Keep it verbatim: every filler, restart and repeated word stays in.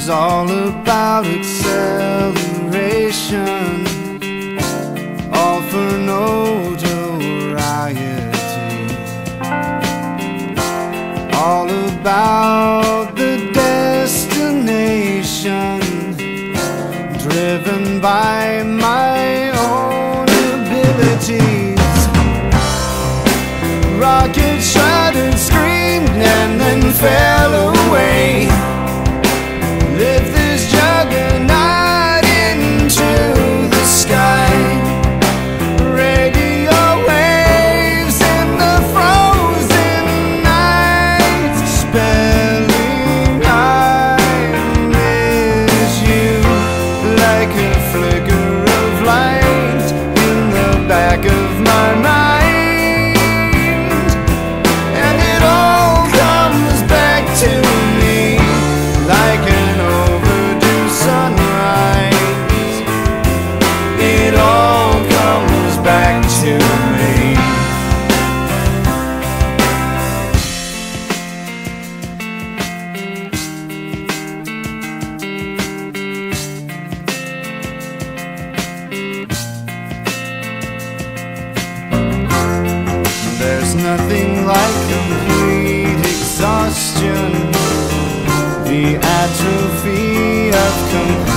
is all about acceleration, all for notoriety, all about the destination, driven by my own abilities. Rocket shattered, screamed, and then fell away. Lift this juggernaut into the sky. Radio waves in the frozen night, spelling I miss you, like a flicker of light in the back of my mind. There's nothing like complete exhaustion, the atrophy of compassion.